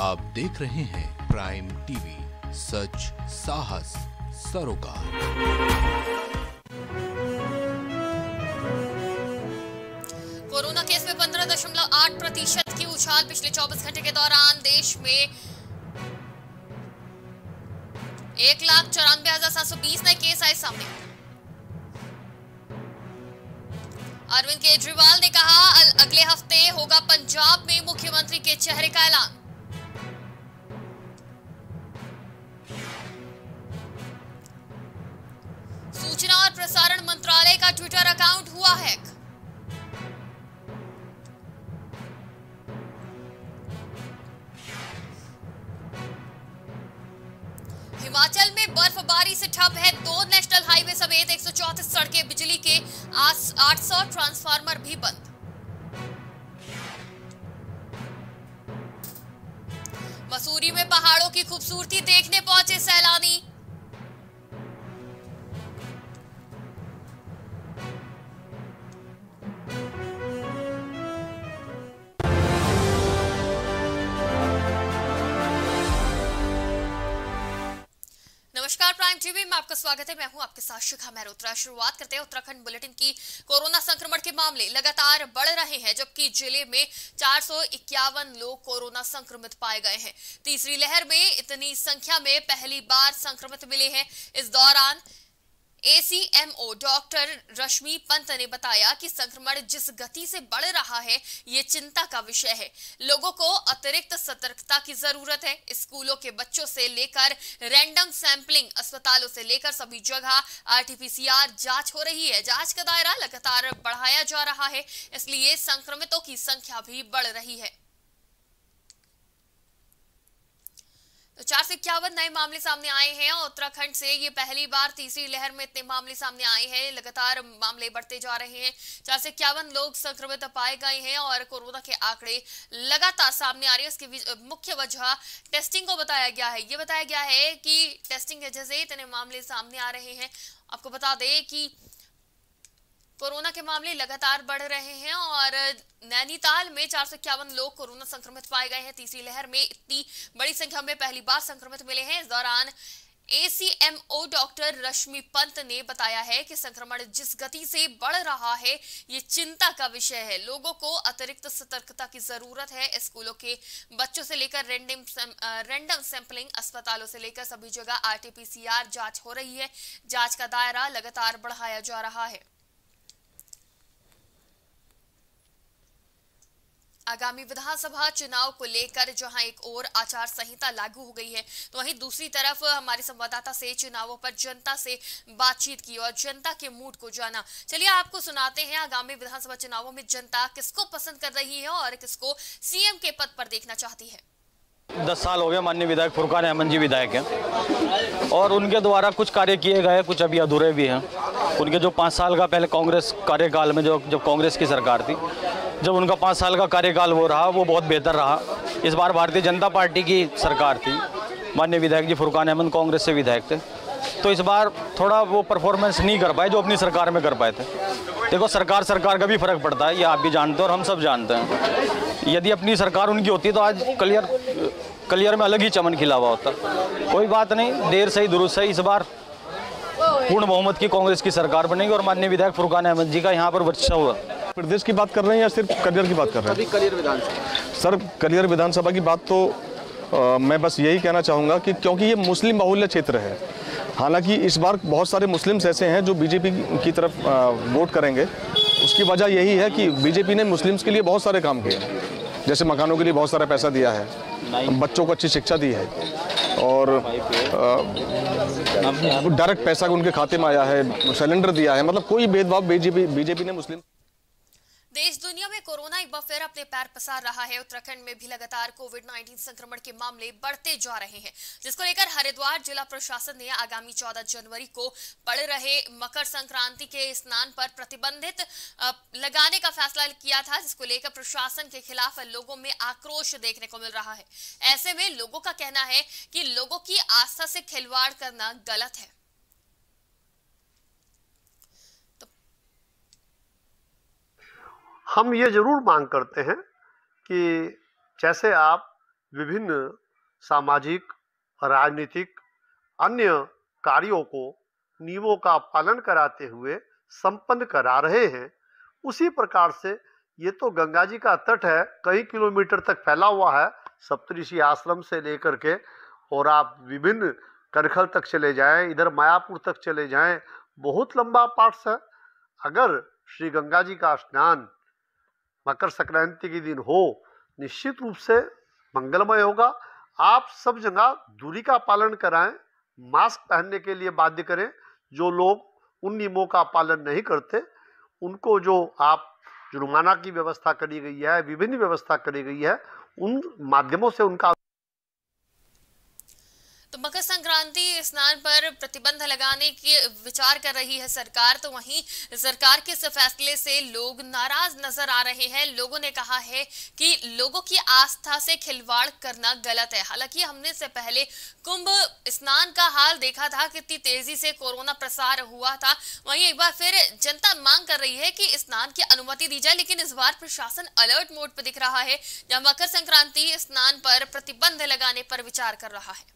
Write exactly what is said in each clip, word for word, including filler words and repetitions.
आप देख रहे हैं प्राइम टीवी, सच साहस सरोकार। कोरोना केस में पंद्रह दशमलव आठ प्रतिशत की उछाल। पिछले चौबीस घंटे के दौरान देश में एक लाख चौरानवे हजार सात सौ बीस नए केस आए सामने। अरविंद केजरीवाल ने कहा अगले हफ्ते होगा पंजाब में मुख्यमंत्री के चेहरे का ऐलान। सूचना और प्रसारण मंत्रालय का ट्विटर अकाउंट हुआ हैक। हिमाचल में बर्फबारी से ठप है दो नेशनल हाईवे समेत एक सौ चौंतीस सड़कें। बिजली के आठ सौ ट्रांसफार्मर भी बंद। मसूरी में पहाड़ों की खूबसूरती देखने पहुंचे सैलानी। नमस्कार, प्राइम टीवी में आपका स्वागत है। मैं हूं आपके साथ शिखा मेहरोत्रा। शुरुआत करते हैं उत्तराखंड बुलेटिन की। कोरोना संक्रमण के मामले लगातार बढ़ रहे हैं, जबकि जिले में चार सौ इक्यावन लोग कोरोना संक्रमित पाए गए हैं। तीसरी लहर में इतनी संख्या में पहली बार संक्रमित मिले हैं। इस दौरान एसीएमओ डॉक्टर रश्मि पंत ने बताया कि संक्रमण जिस गति से बढ़ रहा है, ये चिंता का विषय है। लोगों को अतिरिक्त सतर्कता की जरूरत है। स्कूलों के बच्चों से लेकर रैंडम सैंपलिंग, अस्पतालों से लेकर सभी जगह आरटीपीसीआर जांच हो रही है। जांच का दायरा लगातार बढ़ाया जा रहा है, इसलिए संक्रमितों की संख्या भी बढ़ रही है। तो चार सौ इक्यावन नए मामले सामने आए हैं और उत्तराखंड से ये पहली बार तीसरी लहर में इतने मामले सामने आए हैं। लगातार मामले बढ़ते जा रहे हैं। चार सौ इक्यावन लोग संक्रमित पाए गए हैं और कोरोना के आंकड़े लगातार सामने आ रहे हैं। इसकी मुख्य वजह टेस्टिंग को बताया गया है। ये बताया गया है कि टेस्टिंग की वजह से इतने मामले सामने आ रहे हैं। आपको बता दें कि कोरोना के मामले लगातार बढ़ रहे हैं और नैनीताल में चार सौ इक्यावन लोग कोरोना संक्रमित पाए गए हैं। तीसरी लहर में इतनी बड़ी संख्या में पहली बार संक्रमित मिले हैं। इस दौरान एसीएमओ डॉक्टर रश्मि पंत ने बताया है कि संक्रमण जिस गति से बढ़ रहा है, ये चिंता का विषय है। लोगों को अतिरिक्त सतर्कता की जरूरत है। स्कूलों के बच्चों से लेकर रैंडम रैंडम सैंपलिंग, अस्पतालों से लेकर सभी जगह आरटीपीसीआर जांच हो रही है। जांच का दायरा लगातार बढ़ाया जा रहा है। आगामी विधानसभा चुनाव को लेकर जहां एक ओर आचार संहिता लागू हो गई है, तो वहीं दूसरी तरफ हमारे संवाददाता से चुनावों पर जनता से बातचीत की और जनता के मूड को जाना। चलिए आपको सुनाते हैं आगामी विधानसभा चुनावों में जनता किसको पसंद कर रही है और किसको सीएम के पद पर देखना चाहती है। दस साल हो गए माननीय विधायक फुरकान अहमद जी विधायक हैं और उनके द्वारा कुछ कार्य किए गए, कुछ अभी अधूरे भी हैं। उनके जो पाँच साल का पहले कांग्रेस कार्यकाल में, जो जब कांग्रेस की सरकार थी, जब उनका पाँच साल का कार्यकाल वो रहा, वो बहुत बेहतर रहा। इस बार भारतीय जनता पार्टी की सरकार थी, माननीय विधायक जी फुरकान अहमद कांग्रेस से विधायक थे, तो इस बार थोड़ा वो परफॉर्मेंस नहीं कर पाए जो अपनी सरकार में कर पाए थे। देखो, सरकार सरकार का भी फर्क पड़ता है, ये आप भी जानते हैं और हम सब जानते हैं। यदि अपनी सरकार उनकी होती तो आज कलियर कलियर में अलग ही चमन खिला हुआ होता। कोई बात नहीं, देर सही दुरुस्त सही, इस बार पूर्ण बहुमत की कांग्रेस की सरकार बनेगी और माननीय विधायक फुरकान अहमद जी का यहाँ पर वर्चस्व हुआ। प्रदेश की बात कर रहे हैं या सिर्फ कलियर की बात कर रहे हैं? कलियर विधानसभा सर, कलियर विधानसभा की बात तो आ, मैं बस यही कहना चाहूँगा कि क्योंकि ये मुस्लिम बाहुल्य क्षेत्र है, हालांकि इस बार बहुत सारे मुस्लिम्स ऐसे हैं जो बीजेपी की तरफ आ, वोट करेंगे। उसकी वजह यही है कि बीजेपी ने मुस्लिम्स के लिए बहुत सारे काम किए, जैसे मकानों के लिए बहुत सारा पैसा दिया है, बच्चों को अच्छी शिक्षा दी है और डायरेक्ट पैसा उनके खाते में आया है, सिलेंडर दिया है। मतलब कोई भेदभाव बीजेपी बीजेपी ने मुस्लिम। देश दुनिया में कोरोना एक बार फिर अपने पैर पसार रहा है। उत्तराखंड में भी लगातार कोविड उन्नीस संक्रमण के मामले बढ़ते जा रहे हैं, जिसको लेकर हरिद्वार जिला प्रशासन ने आगामी चौदह जनवरी को पड़ रहे मकर संक्रांति के स्नान पर प्रतिबंधित लगाने का फैसला किया था, जिसको लेकर प्रशासन के खिलाफ लोगों में आक्रोश देखने को मिल रहा है। ऐसे में लोगों का कहना है कि लोगों की आस्था से खिलवाड़ करना गलत है। हम ये जरूर मांग करते हैं कि जैसे आप विभिन्न सामाजिक, राजनीतिक, अन्य कार्यों को नियमों का पालन कराते हुए संपन्न करा रहे हैं। उसी प्रकार से ये तो गंगा जी का तट है, कई किलोमीटर तक फैला हुआ है, सप्तऋषि आश्रम से लेकर के और आप विभिन्न कनखल तक चले जाएं, इधर मायापुर तक चले जाएं, बहुत लंबा पार्ट्स है। अगर श्री गंगा जी का स्नान मकर संक्रांति के दिन हो, निश्चित रूप से मंगलमय होगा। आप सब जगह दूरी का पालन कराएं, मास्क पहनने के लिए बाध्य करें। जो लोग उन नियमों का पालन नहीं करते उनको जो आप जुर्माना की व्यवस्था करी गई है, विभिन्न व्यवस्था करी गई है, उन माध्यमों से उनका। तो मकर संक्रांति स्नान पर प्रतिबंध लगाने की विचार कर रही है सरकार, तो वहीं सरकार के इस फैसले से लोग नाराज नजर आ रहे हैं। लोगों ने कहा है कि लोगों की आस्था से खिलवाड़ करना गलत है। हालांकि हमने से पहले कुंभ स्नान का हाल देखा था, कितनी तेजी से कोरोना प्रसार हुआ था। वहीं एक बार फिर जनता मांग कर रही है कि स्नान की अनुमति दी जाए, लेकिन इस बार प्रशासन अलर्ट मोड पर दिख रहा है, जहां मकर संक्रांति स्नान पर प्रतिबंध लगाने पर विचार कर रहा है।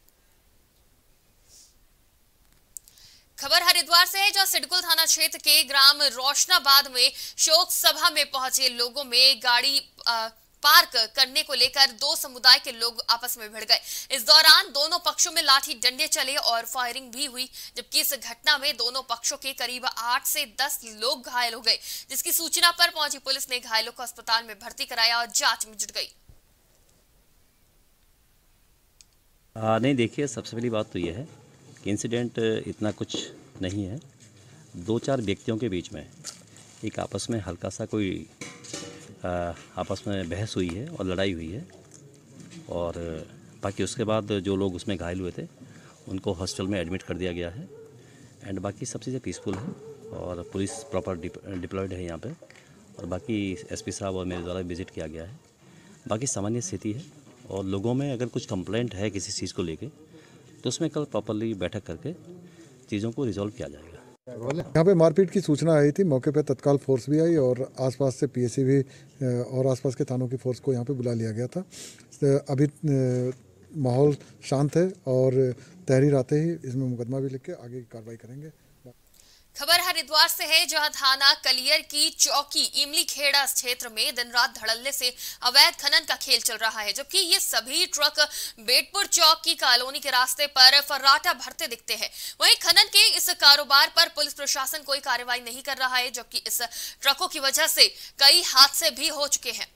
खबर हरिद्वार से है, जहां सिडकुल थाना क्षेत्र के ग्राम रोशनाबाद में शोक सभा में पहुंचे लोगों में गाड़ी आ, पार्क करने को लेकर दो समुदाय के लोग आपस में भिड़ गए। इस दौरान दोनों पक्षों में लाठी डंडे चले और फायरिंग भी हुई, जबकि इस घटना में दोनों पक्षों के करीब आठ से दस लोग घायल हो गए, जिसकी सूचना पर पहुंची पुलिस ने घायलों को अस्पताल में भर्ती कराया और जांच में जुट गई। आ, नहीं देखिए, सबसे पहली बात तो यह है कि इंसिडेंट इतना कुछ नहीं है। दो चार व्यक्तियों के बीच में एक आपस में हल्का सा कोई आ, आपस में बहस हुई है और लड़ाई हुई है, और बाकी उसके बाद जो लोग उसमें घायल हुए थे उनको हॉस्पिटल में एडमिट कर दिया गया है। एंड बाकी सब चीज़ें पीसफुल है और पुलिस प्रॉपर डिप्लॉयड है यहाँ पे, और बाकी एसपी साहब और मेरे द्वारा विजिट किया गया है। बाकी सामान्य स्थिति है, और लोगों में अगर कुछ कंप्लेंट है किसी चीज़ को लेके तो उसमें कल प्रॉपरली बैठक करके चीज़ों को रिजॉल्व किया जाएगा। यहाँ पे मारपीट की सूचना आई थी, मौके पे तत्काल फोर्स भी आई और आसपास से पीएससी भी और आसपास के थानों की फोर्स को यहाँ पे बुला लिया गया था। अभी माहौल शांत है और तहरीर आते ही इसमें मुकदमा भी लिख के आगे की कार्रवाई करेंगे। खबर हरिद्वार से है, जहां थाना कलियर की चौकी इमली खेड़ा क्षेत्र में दिन रात धड़ल्ले से अवैध खनन का खेल चल रहा है, जबकि ये सभी ट्रक बेटपुर चौक की कॉलोनी के रास्ते पर फर्राटा भरते दिखते हैं। वहीं खनन के इस कारोबार पर पुलिस प्रशासन कोई कार्रवाई नहीं कर रहा है, जबकि इस ट्रकों की वजह से कई हादसे भी हो चुके हैं।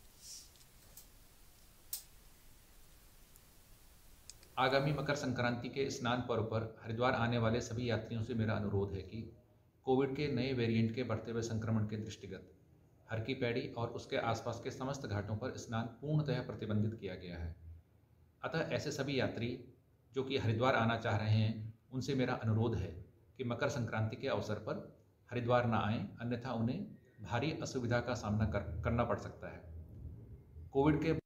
आगामी मकर संक्रांति के स्नान पर्व पर हरिद्वार आने वाले सभी यात्रियों से मेरा अनुरोध है कि कोविड के नए वेरिएंट के बढ़ते हुए संक्रमण के दृष्टिगत हर की पैड़ी और उसके आसपास के समस्त घाटों पर स्नान पूर्णतः प्रतिबंधित किया गया है। अतः ऐसे सभी यात्री जो कि हरिद्वार आना चाह रहे हैं उनसे मेरा अनुरोध है कि मकर संक्रांति के अवसर पर हरिद्वार न आएँ, अन्यथा उन्हें भारी असुविधा का सामना कर, करना पड़ सकता है। कोविड के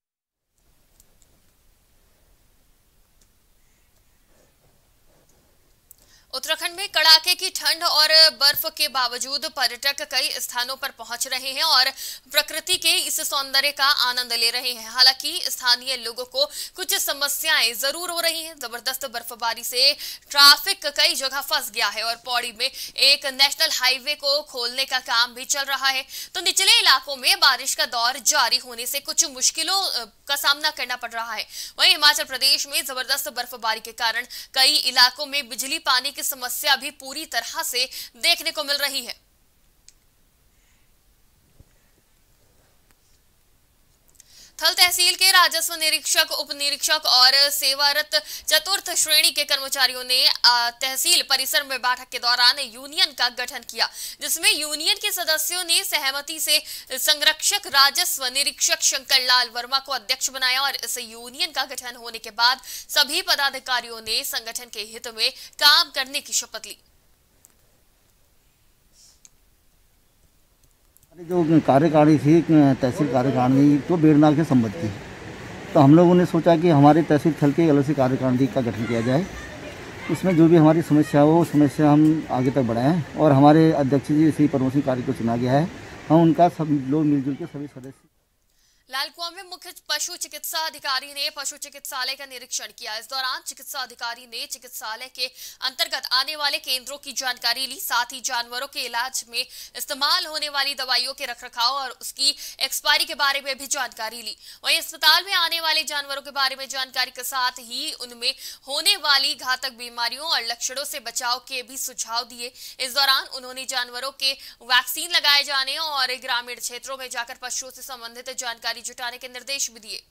उत्तराखंड में कड़ाके की ठंड और बर्फ के बावजूद पर्यटक कई स्थानों पर पहुंच रहे हैं और प्रकृति के इस सौंदर्य का आनंद ले रहे हैं। हालांकि स्थानीय लोगों को कुछ समस्याएं जरूर हो रही हैं। जबरदस्त बर्फबारी से ट्रैफिक कई जगह फंस गया है और पौड़ी में एक नेशनल हाईवे को खोलने का काम भी चल रहा है। तो निचले इलाकों में बारिश का दौर जारी होने से कुछ मुश्किलों का सामना करना पड़ रहा है। वहीं हिमाचल प्रदेश में जबरदस्त बर्फबारी के कारण कई इलाकों में बिजली पानी की समस्या भी पूरी तरह से देखने को मिल रही है। थल तहसील के राजस्व निरीक्षक, उप निरीक्षक और सेवारत चतुर्थ श्रेणी के कर्मचारियों ने तहसील परिसर में बैठक के दौरान यूनियन का गठन किया, जिसमें यूनियन के सदस्यों ने सहमति से संरक्षक राजस्व निरीक्षक शंकर लाल वर्मा को अध्यक्ष बनाया और इस यूनियन का गठन होने के बाद सभी पदाधिकारियों ने संगठन के हित में काम करने की शपथ ली। जो कार्यकारिणी थी तहसील कार्यकारिणी तो बेड़नाग से संबद्ध थी, तो हम लोगों ने सोचा कि हमारे तहसील थल के अलग से कार्यकारिणी का गठन किया जाए। इसमें जो भी हमारी समस्या हो समस्या हम आगे तक बढ़ाएं और हमारे अध्यक्ष जी श्री परमोसिंह कार्य को चुना गया है, हम उनका सब लोग मिलजुल के सभी सदस्य लालकुआं में मुख्य पशु चिकित्सा अधिकारी ने पशु चिकित्सालय का निरीक्षण किया। इस दौरान चिकित्सा अधिकारी ने चिकित्सालय के अंतर्गत आने वाले केंद्रों की जानकारी ली, साथ ही जानवरों के इलाज में इस्तेमाल होने वाली दवाइयों के रखरखाव और उसकी एक्सपायरी के बारे में भी जानकारी ली। वहीं अस्पताल में आने वाले जानवरों के बारे में जानकारी के साथ ही उनमें होने वाली घातक बीमारियों और लक्षणों से बचाव के भी सुझाव दिए। इस दौरान उन्होंने जानवरों के वैक्सीन लगाए जाने और ग्रामीण क्षेत्रों में जाकर पशुओं से संबंधित जानकारी जुटाने के निर्देश भी दिए।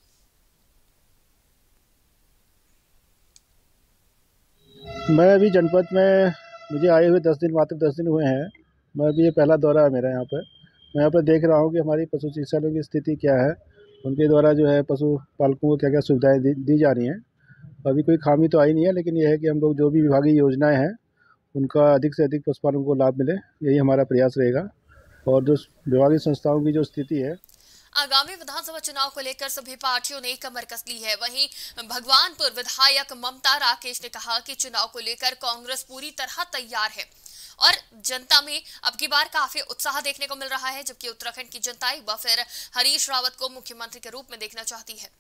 मैं अभी जनपद में मुझे आए हुए दस दिन मात्र दस दिन हुए हैं। मैं अभी ये पहला दौरा है मेरा यहाँ पर। मैं यहाँ पर देख रहा हूँ कि हमारी पशु चिकित्सालयों की स्थिति क्या है, उनके द्वारा जो है पशु पालकों को क्या क्या सुविधाएं दी, दी जा रही हैं। अभी कोई खामी तो आई नहीं है, लेकिन यह है कि हम लोग जो भी विभागीय योजनाएं हैं उनका अधिक से अधिक पशुपालकों को लाभ मिले, यही हमारा प्रयास रहेगा। और जो विभागीय संस्थाओं की जो स्थिति है, आगामी विधानसभा चुनाव को लेकर सभी पार्टियों ने कमर कस ली है। वहीं भगवानपुर विधायक ममता राकेश ने कहा कि चुनाव को लेकर कांग्रेस पूरी तरह तैयार है और जनता में अब की बार काफी उत्साह देखने को मिल रहा है, जबकि उत्तराखंड की जनता एक बार फिर हरीश रावत को मुख्यमंत्री के रूप में देखना चाहती है।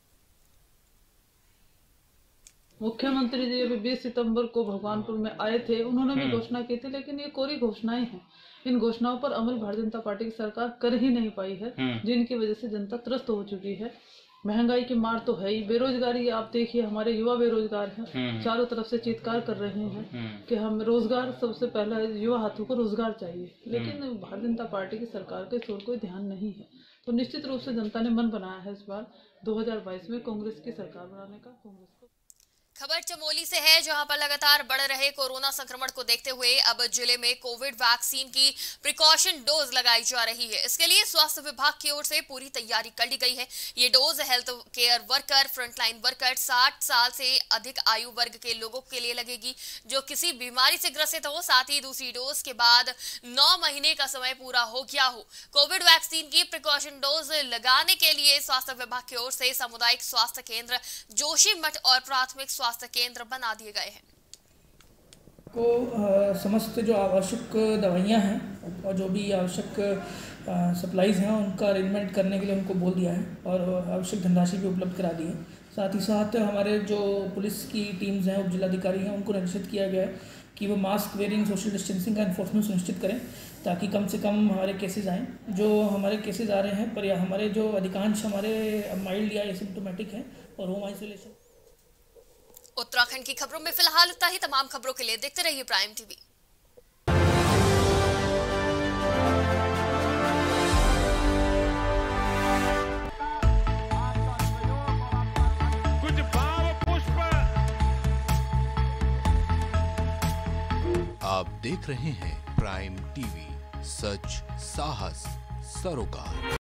मुख्यमंत्री जी अभी बीस सितंबर को भगवानपुर में आए थे, उन्होंने भी घोषणा की थी, लेकिन ये कोरी घोषणाएं हैं। इन घोषणाओं पर अमल भारतीय जनता पार्टी की सरकार कर ही नहीं पाई है, जिनकी वजह से जनता त्रस्त हो चुकी है। महंगाई की मार तो है ही, बेरोजगारी आप देखिए, हमारे युवा बेरोजगार हैं, चारों तरफ से चीत्कार कर रहे हैं कि हम रोजगार, सबसे पहला युवा हाथों को रोजगार चाहिए, लेकिन भारतीय जनता पार्टी की सरकार के इस ओर कोई ध्यान नहीं है। तो निश्चित रूप से जनता ने मन बनाया है इस बार दो हजार बाईस में कांग्रेस की सरकार बनाने का। कांग्रेस को खबर चमोली से है, जहां पर लगातार बढ़ रहे कोरोना संक्रमण को देखते हुए अब जिले में कोविड वैक्सीन की प्रिकॉशन डोज लगाई जा रही है। इसके लिए स्वास्थ्य विभाग की ओर से पूरी तैयारी कर ली गई है। ये dose health care worker, frontline worker, साठ साल से अधिक आयु वर्ग के लोगों के लिए लगेगी जो किसी बीमारी से ग्रसित हो, साथ ही दूसरी डोज के बाद नौ महीने का समय पूरा हो गया हो। कोविड वैक्सीन की प्रिकॉशन डोज लगाने के लिए स्वास्थ्य विभाग की ओर से सामुदायिक स्वास्थ्य केंद्र, जोशीमठ और प्राथमिक स्वास्थ्य केंद्र बना दिए गए हैं। को आ, समस्त जो आवश्यक दवाइयां हैं और जो भी आवश्यक सप्लाईज हैं उनका अरेंजमेंट करने के लिए उनको बोल दिया है और आवश्यक धनराशि भी उपलब्ध करा दी है। साथ ही साथ हमारे जो पुलिस की टीम्स हैं, उप जिलाधिकारी हैं, उनको निर्देशित किया गया है कि वो मास्क वेयरिंग, सोशल डिस्टेंसिंग का एनफोर्समेंट सुनिश्चित करें ताकि कम से कम हमारे केसेस आएँ। जो हमारे केसेस आ रहे हैं पर या हमारे जो अधिकांश हमारे माइल्ड या एसिम्प्टोमेटिक हैं और होम आइसोलेशन। उत्तराखंड की खबरों में फिलहाल इतना ही। तमाम खबरों के लिए देखते रहिए प्राइम टीवी। आप देख रहे हैं प्राइम टीवी, सच साहस सरोकार।